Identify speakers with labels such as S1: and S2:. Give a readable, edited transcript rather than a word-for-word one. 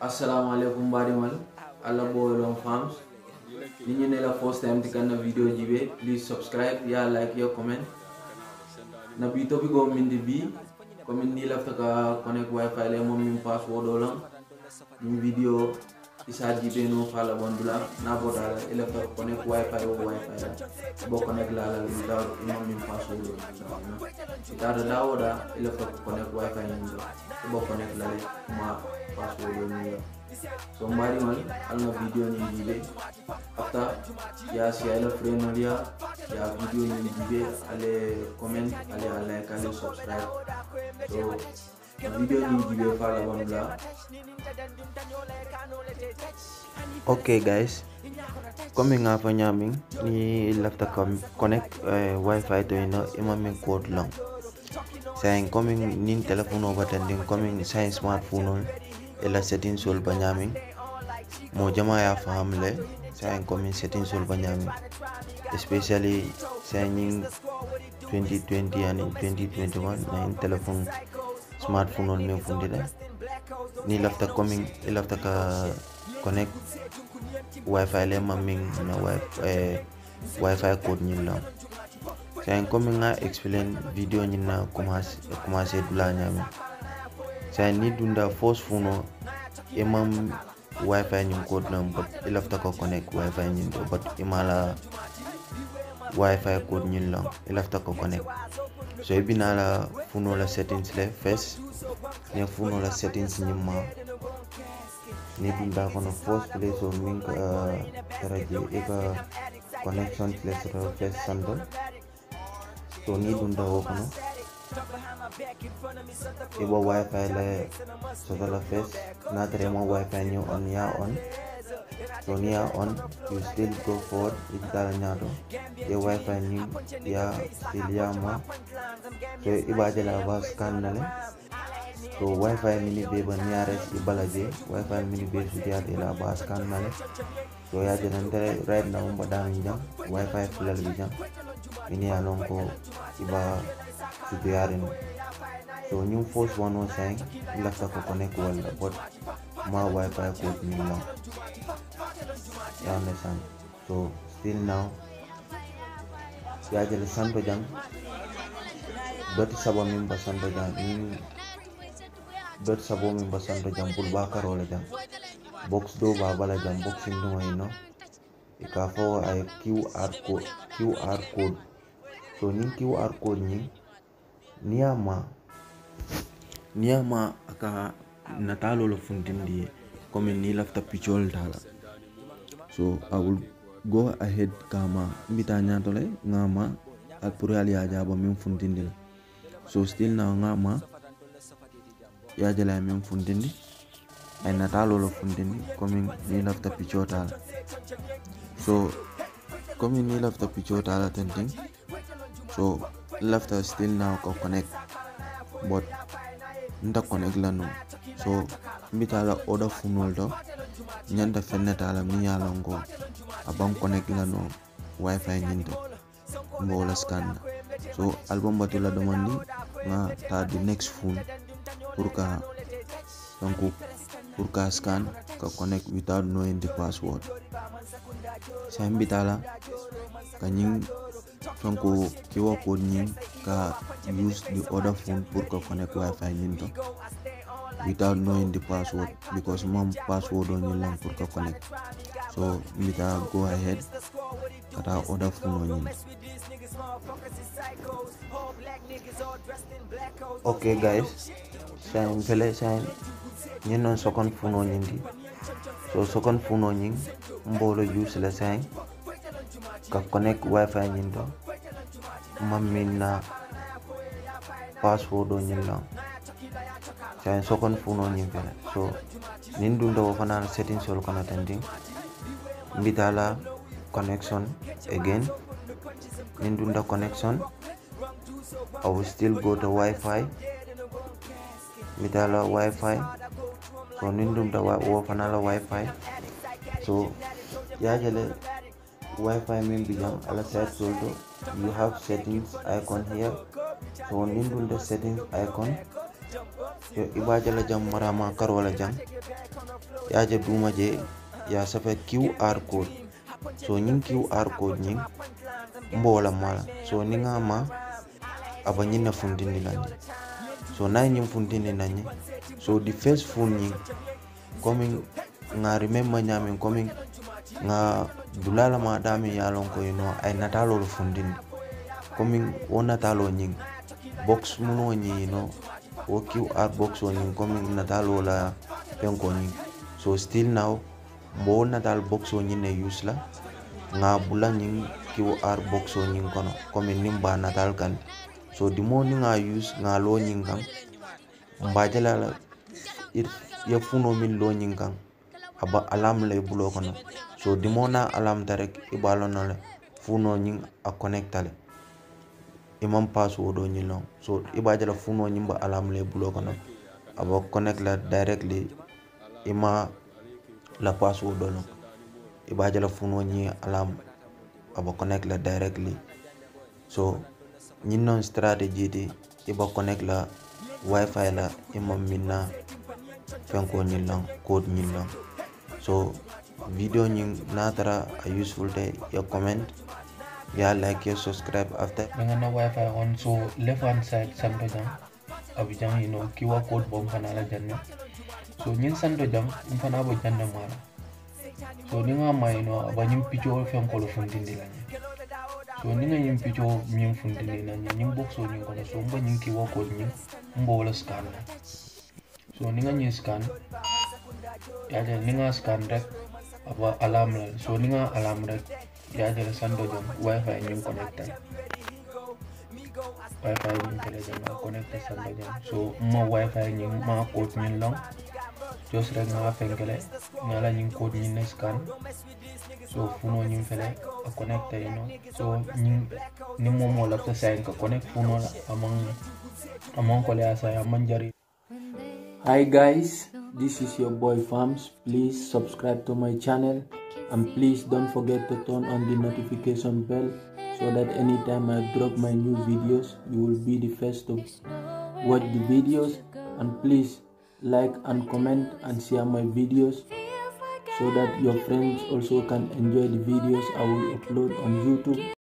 S1: Assalamualaikum barimal Allah boy long farms ni ñu ne la first time tikkan na video jibe please subscribe ya like ya comment na bi to bi go mindi bi comme ni la taka connect wifi le mom min password lang ni video isa jibe no fala bondula na bodala ele fa connect wifi o wifi la bo connect la la without mom min password ita da dawoda ele fa connect wifi ni bo connect la ma password ni so mari man alna video ni jibe after ya si ala friend dia ya video ni jibe ale comment ale like ale subscribe so video ni jibe fala bondula.
S2: Okay guys, coming up on yamming ni lafta connect wifi to ino imaming code long saying coming nin telephone over tending coming saying smartphone on ela setting sol banyaming mo jama ya famle saying coming setting sol banyaming especially saying 2020 and 2021 nine telephone smartphone on me fundida ni lafta coming lafta ka connect wifi le maming na wifi code nyin la saying coming nga explain video nyin na commencer dula nyame saying ni dunda force funo imam wifi nyin code la but lafta ko connect wifi nyin do but imala wifi code nyin la lafta ko connect so ibina la funo la settings le first ne funo la settings nyima ni dunda kono first place or link taraji eka connection place ro first sando so ni dunda kono ibo wifi le so la first na tremo wifi ni on ya on so ni ya on you still go forward itala nyado ye wifi ni ya still ya ma so ibaje la bas kanale so wifi mini be ban yares ibalaje wifi mini be su dia de la bas kanale so ya jenante right now mbada jam wifi fulal bi jam ini alon ko iba su diare no so new force 105 lafta ko connect wala but ma wifi code ni no you understand so still now ya jele santo jam doti sabo min ba santo jam dot sabo min basando jam bul bakar wala jam box do ba bala jam boxing do ino ikafo ay QR code so ni QR code ni niyama aka natalo lo fundindi comme ni lafta pichol tala so I will go ahead kama mbita nyatole ngama al purali aja ba min fundindi so still now ngama ya jala men fundindi ay natalo lo fundindi comme ni lafta pichota so comme ni lafta pichota la tending so lafta still now ko connect but nda connect la no so mbitala order funol do nyanda fennata la mi ya longo abam connect la no wifi nyinto mbola scan so album batula demandi nga ta the next phone pour ka scan ka connect without knowing the password sambitala kanyin sonko kiwa code nyin ka use the other phone pour ka connect wifi nyinto without knowing the password because mom password on your lamp pour ka connect so mbita go ahead kata other phone nyin. Okay guys, saya non second phone nyindi so second phone nyin mbolo use la say ka connect wifi nyindo mamina password nyin la say second phone nyin fele so nindu ndo fana setting sol kana tending mbitala connection again nindu ndo connection I will still go to wifi mitala wifi so nindum da wo fanala wifi so ya jele wifi min bijam ala side soldo you have settings icon here so nindum the settings icon yo ibajala jam marama karola jam yaje duma je ya safe QR code so nyin QR code nyin mbola mala so ninga ma aba nyina fundini nanye so na nyin fundini nanye so the first phone nyin coming nga remember nyamin coming nga dulala ma dami yalon ko ay natalo fundini coming wona talo nyin box muno nyi o QR box on coming natalo la penko nyin so still now mbo natal box on nyin use la nga bula nyin QR box on nyin kono coming nimba natal kan so the morning nga use nga lo nyin kan mbajala la ya funo min lo nyin kan aba alarm lay bulo kono so the mona alarm direct ibalo no le funo nyin a connectale imam password o nyin long so ibajala funo nyin ba alarm lay bulo kono aba connect la directly ima la password do long ibajala funo nyin alarm aba connect la directly so nyin non strategy di iba connect la wifi la imam minna fenko nyin long code nyin long so video nyin natara a useful day your comment ya like your subscribe after
S3: dengan wifi on so left hand side santo jam abijang QR code bom kanala janne so nyin santo jam fana bo janne mala so ninga ma abanyim picho fen ko lo fundindi la so ninga nyim picho mim fundindi na nyim box o nyin ko so mba nyin QR code nyin mbo wala scan so ninga nyin scan ya ninga scan rek aba alarm la so ninga alarm rek ya jere santo jam wifi nyim connected wifi nyim telegram connected santo jam so ma wifi nyim ma code nyim long jos rek nga fenkele ngala nyim code nyim scan so funo nyim fele a connected so nyim ni momo la ta sen ka connect funo la among ko le asa amang jari.
S1: Hi guys, this is your boy Farms. Please subscribe to my channel and please don't forget to turn on the notification bell so that anytime I drop my new videos you will be the first to watch the videos, and please like and comment and share my videos so that your friends also can enjoy the videos I will upload on YouTube.